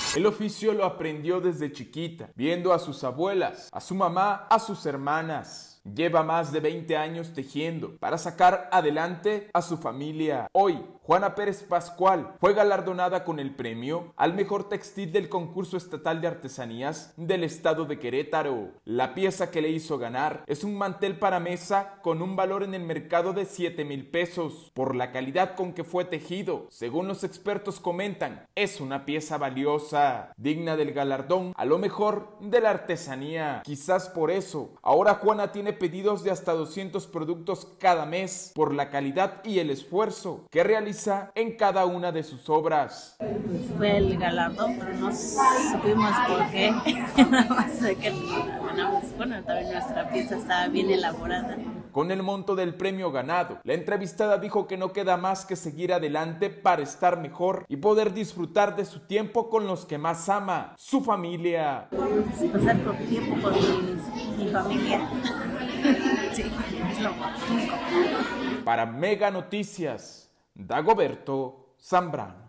El oficio lo aprendió desde chiquita, viendo a sus abuelas, a su mamá, a sus hermanas. Lleva más de 20 años tejiendo para sacar adelante a su familia. Hoy, Juana Pérez Pascual fue galardonada con el premio al mejor textil del concurso estatal de artesanías del estado de Querétaro. La pieza que le hizo ganar es un mantel para mesa con un valor en el mercado de 7,000 pesos por la calidad con que fue tejido. Según los expertos comentan, es una pieza valiosa, digna del galardón a lo mejor de la artesanía. Quizás por eso, ahora Juana tiene pedidos de hasta 200 productos cada mes por la calidad y el esfuerzo que realiza en cada una de sus obras. Fue el galardón, pero no supimos por qué. Nada más sé que bueno, también nuestra pieza estaba bien elaborada. Con el monto del premio ganado, la entrevistada dijo que no queda más que seguir adelante para estar mejor y poder disfrutar de su tiempo con los que más ama, su familia. Pasar por tiempo con mi familia. Sí, es lo único. Para Mega Noticias, Dagoberto Zambrano.